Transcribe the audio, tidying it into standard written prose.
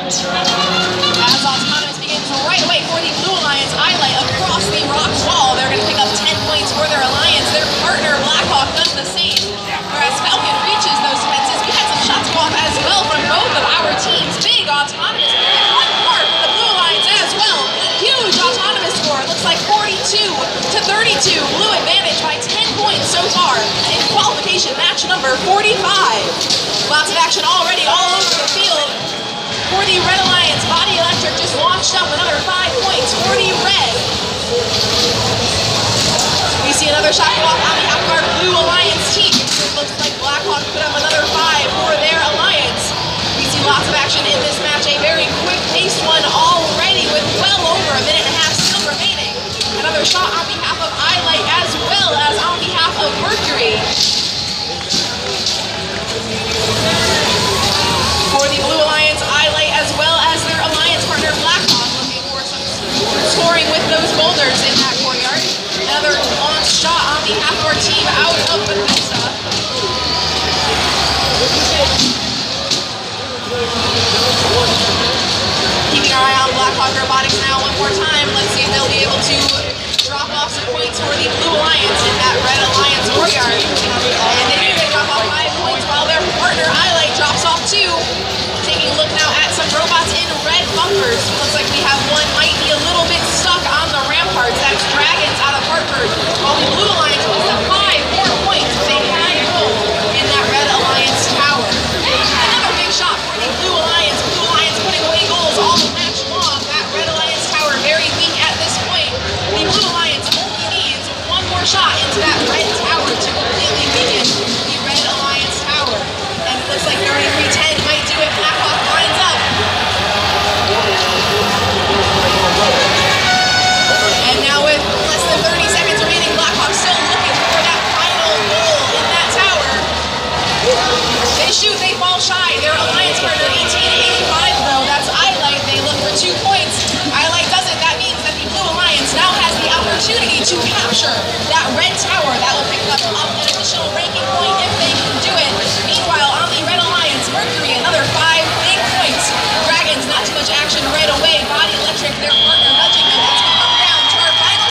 As Autonomous begins right away for the Blue Alliance, Highlight across the rock wall. They're going to pick up 10 points for their alliance. Their partner, Blackhawk, does the same. Whereas Falcon reaches those fences. We had some shots go off as well from both of our teams. Big Autonomous. And one more for the Blue Alliance as well. Huge Autonomous score. Looks like 42-32. Blue advantage by 10 points so far in qualification match number 45. Lots of action already all over the field. For the Red Alliance, Body Electric just launched up another 5 points for the Red. We see another shot go off on behalf of our Blue Alliance team. It looks like Blackhawk put up another 5 for their alliance. We see lots of action in this match, a very quick-paced one already with well over a minute and a half still remaining. Another shot on behalf of Highlight as well as on behalf of Mercury. For the Blue Alliance, Highlight as well as their alliance partner Blackhawk looking for some scoring with those boulders in that courtyard. Another launch shot on behalf of our team out of Bethesda. Keeping our eye on Blackhawk Robotics now one more time. Let's see if they'll be able to drop off some points for the Blue Alliance in that Red Alliance courtyard. And they do, they drop off 5 points while their partner Highlight drops off 2. Taking a look now at some robots in red bunkers. Looks like we have one might be a little bit stuck on the ramparts. That's Dragons out of Hartford. While the Blue Alliance picks up 5 more points with a high goal in that Red Alliance tower. Another big shot for the Blue Alliance. Blue Alliance putting away goals all match long. That Red Alliance tower very weak at this point. The Blue Alliance only needs one more shot into that red tower to completely weaken the Red Alliance tower. And it looks like 33-10 might do it. Blackhawk lines up. And now with less than 30 seconds remaining, Blackhawk still looking for that final goal in that tower. They shoot, they fall shy. Their alliance partner 18-85 though. That's Highlight. They look for 2 points. Highlight does it. That means that the Blue Alliance now has the opportunity to capture that red tower. That will pick up an additional ranking point